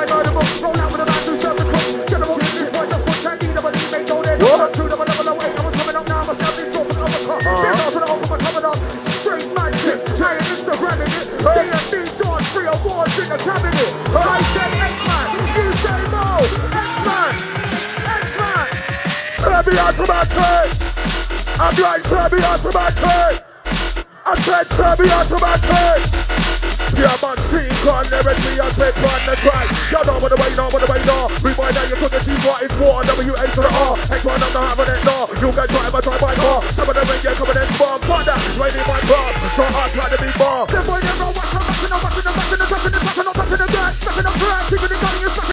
I know the book. Roll out with a man to serve the cook. General in this point of foot and need a believe they go there. Not two, double away. I was coming up now, I must have this door from uppercut. Big off and open my coming up. Straight magic. Giant Instagramming it. DMD Dawn 3 awards in the cabinet. I say X-Man. You say no. X-Man. X-Man. Serbi automatic. I'm like Serbi automatic. I said Serbi automatic. Yeah, man, see, gone, there is me, I spent on the track. Y'all know what the way, no, what the way, no. Remind that you took the G, what is water, W-A to the R. X1, I'm not having it, no. You guys try, if I try my car. Some of them ain't yet coming in smart. Fuck that, you ain't in my class. So I try to be bar. Them boy